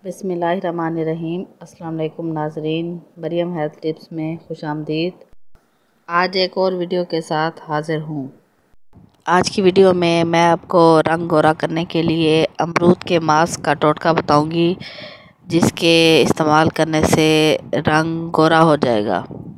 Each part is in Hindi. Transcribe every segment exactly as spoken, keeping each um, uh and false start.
बिस्मिल्लाहिर्रहमानिर्रहीम। अस्सलाम वालेकुम नाज़रीन, मरियम हेल्थ टिप्स में खुशामदीद। आज एक और वीडियो के साथ हाज़िर हूँ। आज की वीडियो में मैं आपको रंग गोरा करने के लिए अमरूद के मास्क का टोटका बताऊंगी, जिसके इस्तेमाल करने से रंग गोरा हो जाएगा।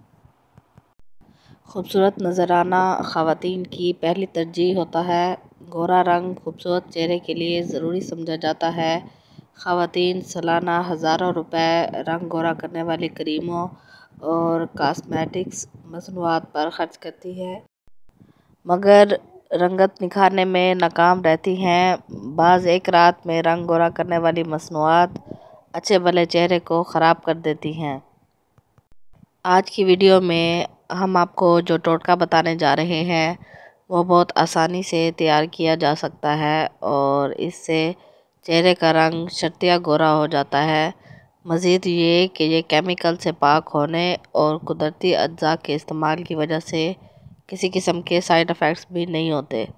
खूबसूरत नज़र आना ख़वातीन की पहली तरजीह होता है। गोरा रंग खूबसूरत चेहरे के लिए ज़रूरी समझा जाता है। ख़वातीन सालाना हज़ारों रुपए रंग गोरा करने वाली क्रीमों और कॉस्मेटिक्स मसनूआत पर ख़र्च करती है, मगर रंगत निखारने में नाकाम रहती हैं। बाज़ एक रात में रंग गोरा करने वाली मसनूआत अच्छे भले चेहरे को ख़राब कर देती हैं। आज की वीडियो में हम आपको जो टोटका बताने जा रहे हैं वो बहुत आसानी से तैयार किया जा सकता है और इससे चेहरे का रंग शर्तिया गोरा हो जाता है। मज़ीद ये कि ये केमिकल से पाक होने और कुदरती अज्जा के इस्तेमाल की वजह से किसी किस्म के साइड इफ़ेक्ट्स भी नहीं होते।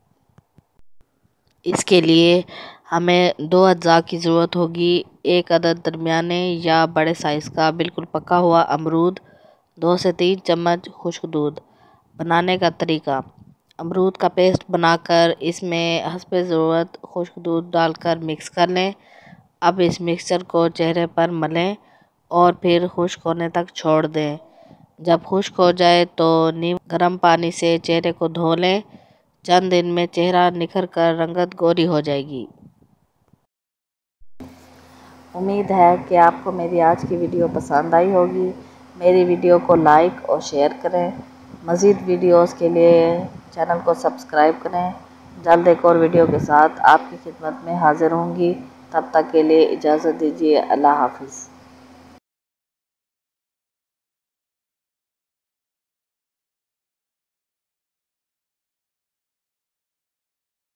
इसके लिए हमें दो अज्जा की ज़रूरत होगी। एक अदद दरमियाने या बड़े साइज़ का बिल्कुल पका हुआ अमरूद, दो से तीन चम्मच खुश्क दूध। बनाने का तरीका: अमरूद का पेस्ट बनाकर इसमें हस्बे ज़रूरत खुश्क दूध डालकर मिक्स कर लें। अब इस मिक्सचर को चेहरे पर मलें और फिर खुश्क होने तक छोड़ दें। जब खुश्क हो जाए तो नीम गर्म पानी से चेहरे को धो लें। चंद दिन में चेहरा निखर कर रंगत गोरी हो जाएगी। उम्मीद है कि आपको मेरी आज की वीडियो पसंद आई होगी। मेरी वीडियो को लाइक और शेयर करें। मज़ीद वीडियोस के लिए चैनल को सब्सक्राइब करें। जल्द एक और वीडियो के साथ आपकी खिदमत में हाज़िर होंगी। तब तक के लिए इजाज़त दीजिए। अल्लाह हाफ़िज़।